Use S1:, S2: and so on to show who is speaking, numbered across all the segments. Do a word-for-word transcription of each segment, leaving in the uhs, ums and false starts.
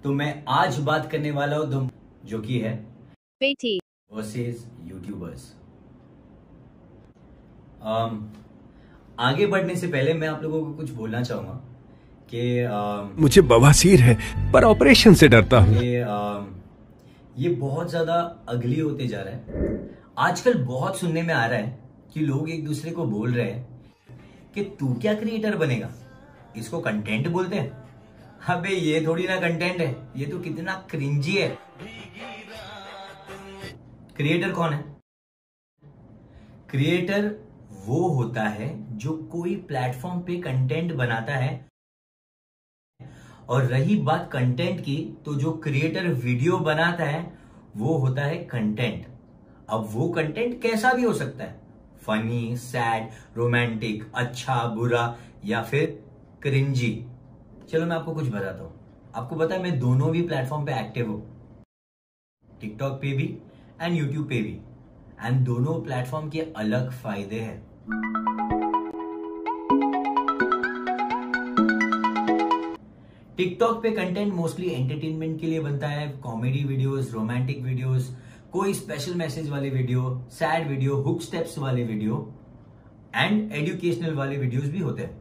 S1: तो मैं आज बात करने वाला हूं तुम जो कि है
S2: बेटी
S1: वर्सेस यूट्यूबर्स। um, आगे बढ़ने से पहले मैं आप लोगों को कुछ बोलना चाहूंगा कि um,
S3: मुझे बवासीर है पर ऑपरेशन से डरता हूं।
S1: कि um, ये बहुत ज्यादा अगली होते जा रहा है। आजकल बहुत सुनने में आ रहा है कि लोग एक दूसरे को बोल रहे हैं कि तू क्या क्रिएटर बनेगा, इसको कंटेंट बोलते हैं। अबे ये थोड़ी ना कंटेंट है, ये तो कितना क्रिंजी है। क्रिएटर कौन है? क्रिएटर वो होता है जो कोई प्लेटफॉर्म पे कंटेंट बनाता है। और रही बात कंटेंट की, तो जो क्रिएटर वीडियो बनाता है वो होता है कंटेंट। अब वो कंटेंट कैसा भी हो सकता है, फनी, सैड, रोमांटिक, अच्छा, बुरा या फिर क्रिंजी। चलो मैं आपको कुछ बताता हूं। आपको पता है मैं दोनों भी प्लेटफॉर्म पे एक्टिव हूं, टिकटॉक पे भी एंड यूट्यूब पे भी। एंड दोनों प्लेटफॉर्म के अलग फायदे हैं। टिकटॉक पे कंटेंट मोस्टली एंटरटेनमेंट के लिए बनता है, कॉमेडी वीडियोस, रोमांटिक वीडियोस, कोई स्पेशल मैसेज वाले video, sad video, hook steps वाले वीडियो एंड एजुकेशनल वाले वीडियोस भी होते हैं।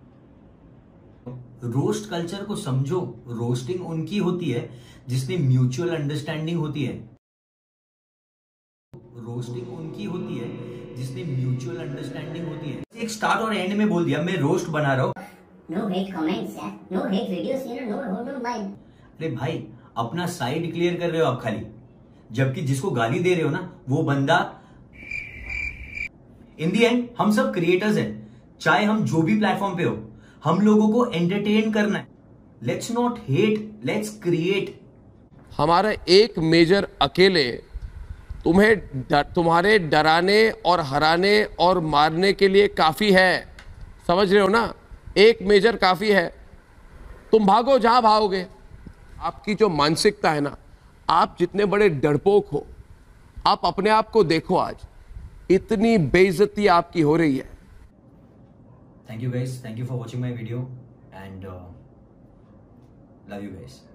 S1: रोस्ट कल्चर को समझो। रोस्टिंग उनकी होती है जिसमें म्यूचुअल अंडरस्टैंडिंग होती है। रोस्टिंग उनकी होती है जिसमें म्यूचुअल अंडरस्टैंडिंग होती है। एक स्टार्ट और एंड में बोल दिया मैं रोस्ट बना रहा हूं।
S4: No hate comments, yeah. No hate videos, you know, no, no, no,
S1: अरे भाई अपना साइड क्लियर कर रहे हो आप खाली, जबकि जिसको गाली दे रहे हो ना वो बंदा। इन दी एंड हम सब क्रिएटर्स हैं, चाहे हम जो भी प्लेटफॉर्म पे हो, हम लोगों को एंटरटेन करना है। Let's not hate, let's create.
S5: हमारा एक मेजर अकेले तुम्हें डर, तुम्हारे डराने और हराने और मारने के लिए काफी है। समझ रहे हो ना? एक मेजर काफी है। तुम भागो जहां भागोगे। आपकी जो मानसिकता है ना, आप जितने बड़े डरपोक हो, आप अपने आप को देखो। आज इतनी बेइज्जती आपकी हो रही है।
S1: Thank you guys, thank you for watching my video and love you guys.